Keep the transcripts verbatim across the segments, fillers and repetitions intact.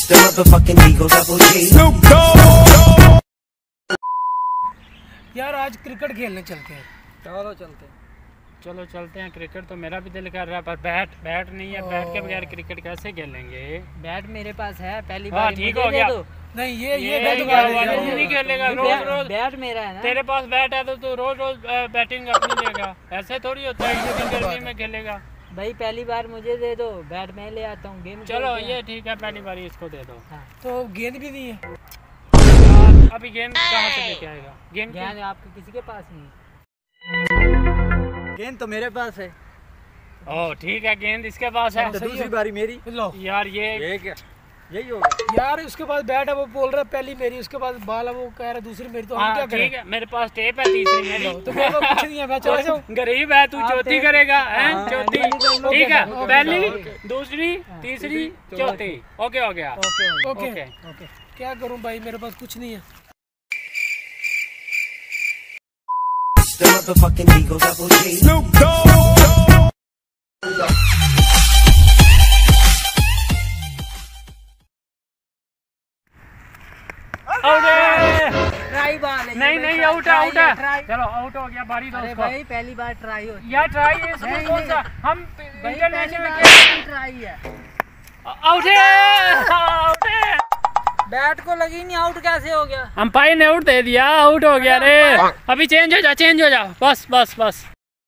यार आज क्रिकेट खेलने चलते हैं। चलो चलते हैं। चलो चलते हैं। क्रिकेट तो मेरा भी दिल कर रहा है पर बैट बैट नहीं है। बैट के बगैर क्रिकेट कैसे खेलेंगे? बैट मेरे पास है, पहली बार ठीक हो गया। नहीं ये ये, ये तू नहीं खेलेगा रोज रोज। बैट मेरा है ना। तेरे पास बैट है तो तू रोज रोज बैटिंग अपनी लेगा। ऐसे थोड़ी होता है कि गर्मी में खेलेगा। भाई पहली बार मुझे दे दो, बैट मैं ले आता हूँ। गेम चलो ये ठीक है, पहली बार इसको दे दो। हाँ। तो गेंद भी नहीं है। अभी गेंद कहाँ से लेके आएगा? गेंद गेंद आपके किसी के पास नहीं? गेंद तो मेरे पास है। ओह ठीक है, गेंद इसके पास है। तो दूसरी बारी मेरी। लो यार ये ये क्या यही होगा यार। उसके पास बैट है, वो बोल रहा है पहली मेरी, उसके पास बॉल है, वो कह रहा है दूसरी मेरी। तो हम क्या करें? ठीक है, मेरे पास टेप है, तीसरी मेरी। तो मेरे पास कुछ नहीं है, मैं चला जाऊं। गरीब है तू, चौथी करेगा हैं? चौथी ठीक है, पहली दूसरी तीसरी चौथी। ओके हो गया। Okay okay okay. क्या करूं भाई, मेरे पास कुछ नहीं है। ट्राई बाल है। नहीं नहीं आउट है, आउट है। चलो आउट हो गया। बारी दोस्तों। भाई पहली बार ट्राई हो यार ट्राई है इसमें कौन सा? हम इंटरनेशनल ट्राई है। आउट है, आउट है। बैट को लगी नहीं, आउट कैसे हो गया? अंपायर ने आउट दे दिया, आउट हो गया रे। अभी चेंज हो जा, चेंज हो जा। बस बस बस।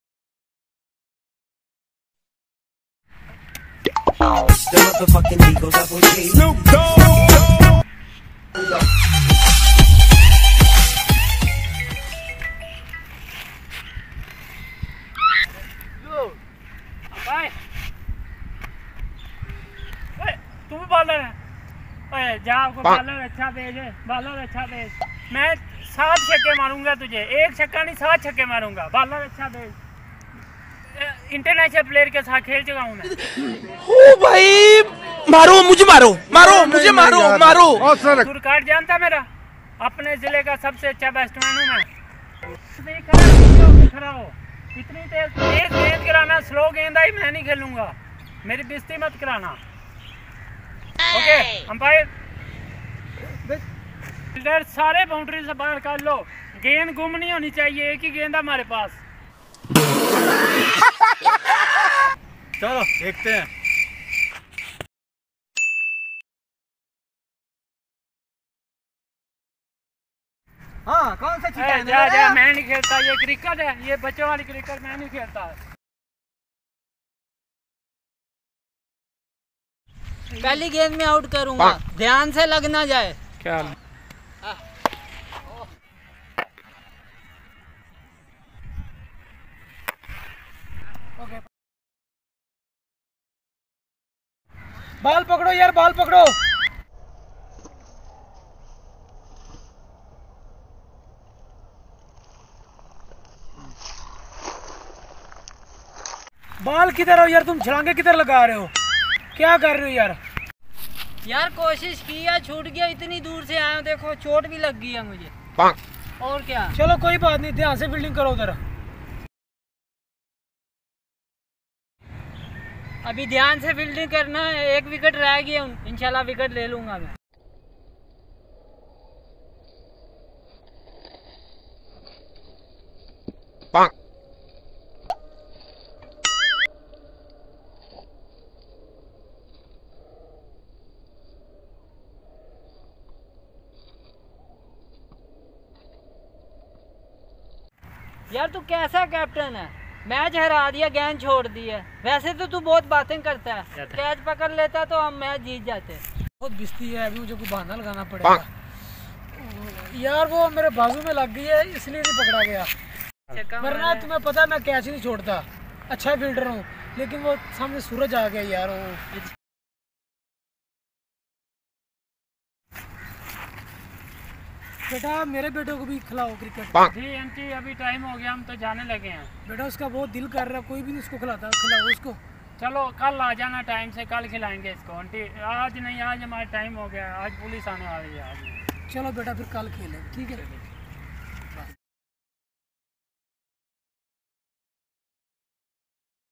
तू भी बॉलर है? ओए जा, आपको बॉलर अच्छा भेज, बॉलर अच्छा भेज। मैं सात छक्के मारूंगा तुझे, एक छक्का नहीं सात छक्के मारूंगा। बॉलर अच्छा भेज। इंटरनेशनल प्लेयर के साथ खेल चुका हूँ मैं। ओ भाई मारो मुझे, मारो मारो मुझे, मारो मारो। सुरकाट जानता मेरा, अपने जिले का सबसे अच्छा बैट्समैन हूँ मैं। खड़ा हो, इतनी तेज तेज गेंद गिराना, स्लो गेंद आई मैं नहीं खेलूंगा। मेरी बेइज्जती मत कराना। ओके अंपायर, फील्डर सारे बाउंड्री से बाहर कर लो। गेंद गुम नहीं होनी चाहिए, एक ही गेंद हमारे पास। चलो देखते हैं। हाँ कौन सा जा, जा, जा, मैं नहीं खेलता। ये क्रिकेट है, ये बच्चों वाली क्रिकेट मैं नहीं खेलता। पहली गेंद में आउट करूंगा, ध्यान से लग ना जाए। क्या बॉल पकड़ो यार, बॉल पकड़ो। बॉल किधर हो यार? तुम छलांगे किधर लगा रहे हो? क्या कर रहे हो यार? यार कोशिश की है, छूट गया। इतनी दूर से आया हूं, देखो चोट भी लग गई है मुझे। और क्या? चलो कोई बात नहीं, ध्यान से फील्डिंग करो उधर। अभी ध्यान से फील्डिंग करना है। एक विकेट रह गया, इंशाल्लाह विकेट ले लूंगा मैं। यार तू कैसा कैप्टन है? मैच हरा दिया, गेंद छोड़ दी है। वैसे तो तू बहुत बातें करता है, कैच पकड़ लेता तो हम मैच जीत जाते। बहुत बिस्ती है, अभी मुझे कोई बहाना लगाना पड़ेगा यार। वो मेरे बाजू में लग गई है इसलिए नहीं पकड़ा गया, वरना तुम्हें पता है मैं कैच नहीं छोड़ता। अच्छा फील्डर हूँ, लेकिन वो सामने सूरज आ गया यार। वो बेटा मेरे बेटे को भी खिलाओ क्रिकेट। जी आंटी अभी टाइम हो गया, हम तो जाने लगे हैं। बेटा उसका बहुत दिल कर रहा है, कोई भी नहीं उसको खिलाता, खिलाओ उसको। चलो कल आ जाना टाइम से, कल खिलाएंगे इसको आंटी। आज नहीं, आज हमारा टाइम हो गया, आज पुलिस आने वाली है। आज चलो बेटा फिर कल खेलें, ठीक है।